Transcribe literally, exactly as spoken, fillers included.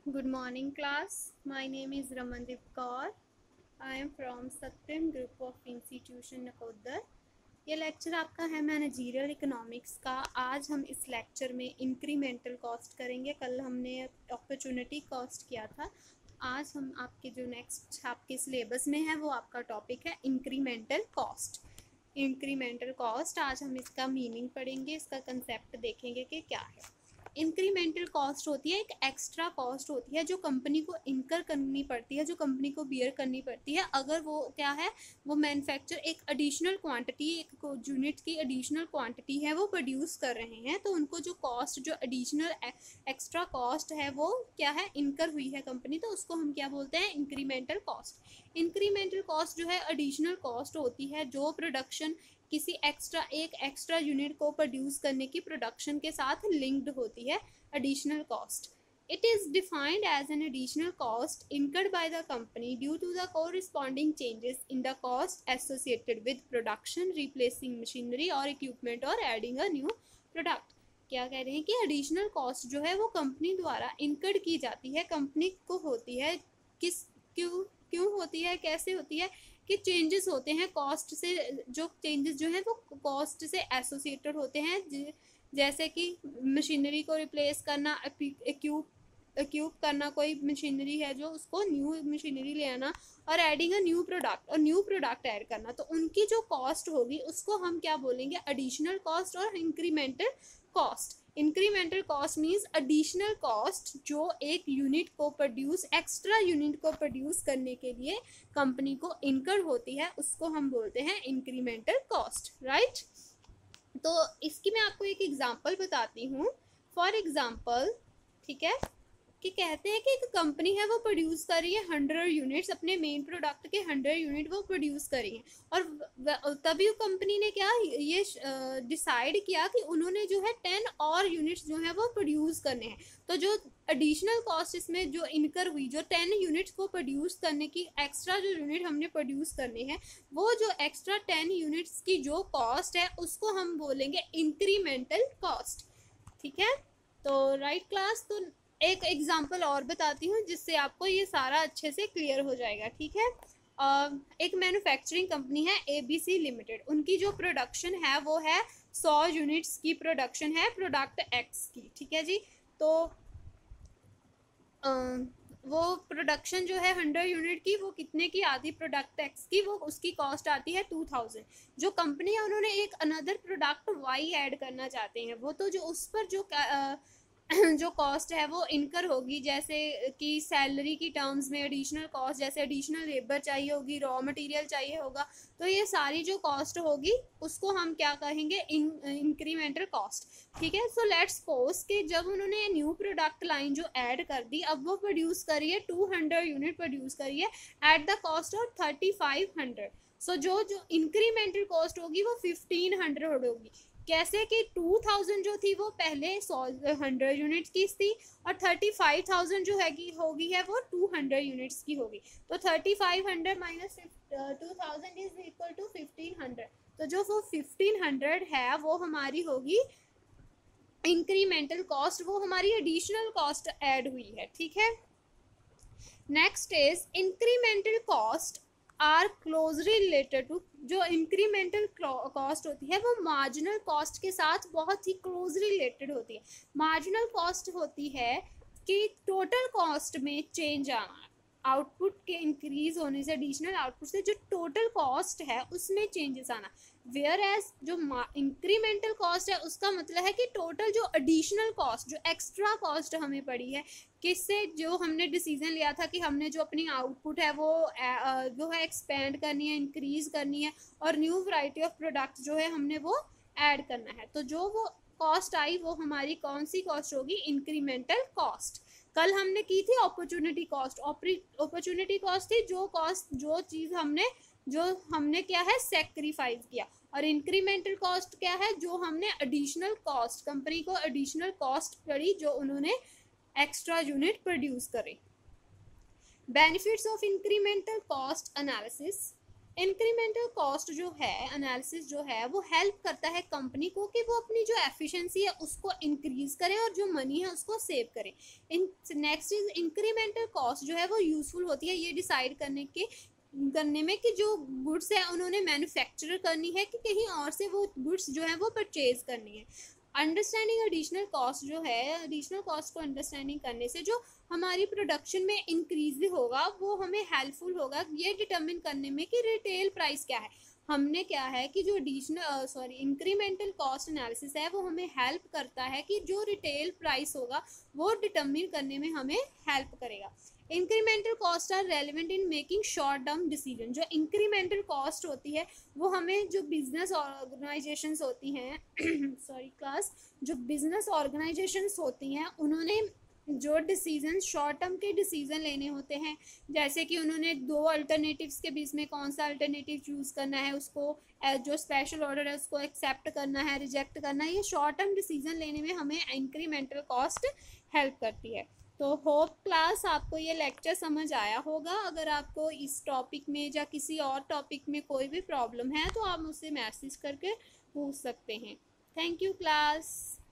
Good morning, class. My name is Ramandeep Kaur. I am from Satyam Group of Institution Nakodar. ये lecture आपका है managerial economics का। आज हम इस लेक्चर में इंक्रीमेंटल कॉस्ट करेंगे। कल हमने अपॉर्चुनिटी कॉस्ट किया था। आज हम आपके जो नेक्स्ट आपके सिलेबस में है वो आपका टॉपिक है इंक्रीमेंटल कॉस्ट। इंक्रीमेंटल कॉस्ट आज हम इसका मीनिंग पढ़ेंगे, इसका कंसेप्ट देखेंगे कि क्या है। इंक्रीमेंटल कॉस्ट होती है एक एक्स्ट्रा कॉस्ट होती है जो कंपनी को इनकर करनी पड़ती है, जो कंपनी को बियर करनी पड़ती है अगर वो क्या है वो मैन्युफैक्चर एक एडिशनल क्वांटिटी, एक यूनिट की एडिशनल क्वांटिटी है वो प्रोड्यूस कर रहे हैं, तो उनको जो कॉस्ट जो एडिशनल एक्स्ट्रा कॉस्ट है वो क्या है इनकर हुई है कंपनी, तो उसको हम क्या बोलते हैं इंक्रीमेंटल कॉस्ट। इंक्रीमेंटल कॉस्ट जो है एडिशनल कॉस्ट होती है जो प्रोडक्शन किसी एक्स्ट्रा एक एक्स्ट्रा यूनिट को प्रोड्यूस करने की प्रोडक्शन के साथ लिंक्ड होती है additional cost. It is defined as an additional cost incurred by the company due to the corresponding changes in the cost associated with production, replacing machinery or equipment or adding a new product। क्या कह रहे हैं कि additional cost जो है वो company द्वारा incurred की जाती है, कंपनी को होती है, किस क्यों क्यों होती है, कैसे होती है कि चेंजेस होते हैं कॉस्ट से, जो चेंजेस जो है वो कॉस्ट से एसोसिएटेड होते हैं, जैसे कि मशीनरी को रिप्लेस करना, एक्यूप एक्यूप करना, कोई मशीनरी है जो उसको न्यू मशीनरी ले आना और एडिंग अ न्यू प्रोडक्ट और न्यू प्रोडक्ट ऐड करना, तो उनकी जो कॉस्ट होगी उसको हम क्या बोलेंगे एडिशनल कॉस्ट और incremental cost. Incremental cost means additional cost जो एक यूनिट को प्रोड्यूस एक्स्ट्रा यूनिट को प्रोड्यूस करने के लिए कंपनी को इनकर होती है, उसको हम बोलते हैं इंक्रीमेंटल कॉस्ट, राइट। तो इसकी मैं आपको एक एग्जांपल बताती हूँ। फॉर एग्जांपल, ठीक है, कि कहते हैं कि एक कंपनी है वो प्रोड्यूस कर रही है हंड्रेड यूनिट्स, अपने मेन प्रोडक्ट के हंड्रेड यूनिट वो प्रोड्यूस कर रही है, और तभी कंपनी ने क्या ये डिसाइड किया कि उन्होंने जो है टेन और यूनिट्स जो है वो प्रोड्यूस करने हैं। तो जो एडिशनल कॉस्ट इसमें जो इनकर हुई, जो टेन यूनिट्स को प्रोड्यूस करने की एक्स्ट्रा जो यूनिट हमने प्रोड्यूस करने हैं, वो जो एक्स्ट्रा टेन यूनिट्स की जो कॉस्ट है उसको हम बोलेंगे इंक्रीमेंटल कॉस्ट, ठीक है। तो राइट क्लास, तो एक एग्जांपल और बताती हूँ जिससे आपको ये सारा अच्छे से क्लियर हो जाएगा, ठीक है। uh, एक मैन्युफैक्चरिंग कंपनी है एबीसी लिमिटेड, उनकी जो प्रोडक्शन है वो है सौ यूनिट्स की प्रोडक्शन है प्रोडक्ट एक्स की, ठीक है जी। तो uh, वो प्रोडक्शन जो है हंड्रेड यूनिट की, वो कितने की आती प्रोडक्ट एक्स की, वो उसकी कॉस्ट आती है टू थाउजेंड। जो कंपनी है उन्होंने एक अनदर प्रोडक्ट वाई ऐड करना चाहते हैं, वो तो जो उस पर जो uh, जो कॉस्ट है वो इनकर होगी, जैसे कि सैलरी की टर्म्स में एडिशनल कॉस्ट, जैसे एडिशनल लेबर चाहिए होगी, रॉ मटेरियल चाहिए होगा, तो ये सारी जो कॉस्ट होगी उसको हम क्या कहेंगे इन इंक्रीमेंटल कॉस्ट, ठीक है। सो लेट्स सपोज कि जब उन्होंने न्यू प्रोडक्ट लाइन जो ऐड कर दी, अब वो प्रोड्यूस करिए टू हंड्रेड यूनिट प्रोड्यूस करिए at the cost of thirty five hundred. So जो जो इंक्रीमेंटल कॉस्ट होगी वो फिफ्टीन हंड्रेड होगी। कैसे कि टू थाउजेंड जो थी वो पहले हंड्रेड यूनिट्स की थी और थर्टी फाइव थाउजेंड जो है होगी है वो टू हंड्रेड यूनिट्स की होगी, तो thirty five hundred minus two thousand is equal to fifteen hundred, तो जो वो फिफ्टीन हंड्रेड है वो हमारी होगी इंक्रीमेंटल कॉस्ट, वो हमारी एडिशनल कॉस्ट ऐड हुई है, ठीक है। Next is incremental cost are closely related to, जो इंक्रीमेंटल कॉस्ट होती है वो मार्जिनल कॉस्ट के साथ बहुत ही क्लोजली रिलेटेड होती है। मार्जिनल कॉस्ट होती है कि टोटल कॉस्ट में चेंज आना, आउटपुट के इंक्रीज होने से, एडिशनल आउटपुट से जो टोटल कॉस्ट है उसमें चेंजेस आना। वेयर एज जो इंक्रीमेंटल कॉस्ट है उसका मतलब है कि टोटल जो एडिशनल कॉस्ट, जो एक्स्ट्रा कॉस्ट हमें पड़ी है, किससे जो हमने डिसीजन लिया था कि हमने जो अपनी आउटपुट है वो जो है एक्सपेंड करनी है, इंक्रीज करनी है, और न्यू वैरायटी ऑफ प्रोडक्ट जो है हमने वो ऐड करना है, तो जो वो कॉस्ट आई वो हमारी कौन सी कॉस्ट होगी इंक्रीमेंटल कॉस्ट। कल हमने की थी अपॉर्चुनिटी कॉस्ट, अपॉर्चुनिटी कॉस्ट थी जो कॉस्ट जो चीज़ हमने जो हमने क्या है सेक्रीफाइस किया, और इंक्रीमेंटल कॉस्ट क्या है जो हमने एडिशनल कॉस्ट, कंपनी को एडिशनल कॉस्ट पड़ी जो उन्होंने एक्स्ट्रा यूनिट प्रोड्यूस करे। Benefits of incremental cost analysis, incremental cost जो है एनालिसिस जो है वो हेल्प करता है कंपनी को कि वो अपनी जो एफिशिएंसी है उसको इंक्रीज करें और जो मनी है उसको सेव करें। In next is incremental cost जो है वो यूजफुल होती है ये डिसाइड करने के करने में कि जो गुड्स है उन्होंने मैन्युफैक्चर करनी है कि कहीं और से वो गुड्स जो है वो परचेज करनी है। अंडरस्टैंडिंग एडिशनल कॉस्ट जो है एडिशनल कॉस्ट को अंडरस्टैंडिंग करने से जो हमारी प्रोडक्शन में इंक्रीज भी होगा वो हमें हेल्पफुल होगा ये डिटरमिन करने में कि रिटेल प्राइस क्या है। हमने क्या है कि जो additional sorry incremental cost analysis है वो हमें हेल्प करता है कि जो रिटेल प्राइस होगा वो डिटरमिन करने में हमें हेल्प करेगा। Incremental cost are relevant in making short term decision. जो इंक्रीमेंटल कॉस्ट होती है वो हमें जो बिजनेस ऑर्गेनाइजेशंस होती हैं सॉरी क्लास जो बिजनेस ऑर्गेनाइजेशंस होती हैं उन्होंने जो डिसीजन शॉर्ट टर्म के डिसीजन लेने होते हैं जैसे कि उन्होंने दो अल्टरनेटिव्स के बीच में कौन सा अल्टरनेटिव चूज़ करना है उसको जो स्पेशल ऑर्डर है उसको एक्सेप्ट करना है रिजेक्ट करना है ये शॉर्ट टर्म डिसीजन लेने में हमें इंक्रीमेंटल कॉस्ट हेल्प करती है। तो होप क्लास आपको ये लेक्चर समझ आया होगा। अगर आपको इस टॉपिक में या किसी और टॉपिक में कोई भी प्रॉब्लम है तो आप मुझसे मैसेज करके पूछ सकते हैं। Thank you class.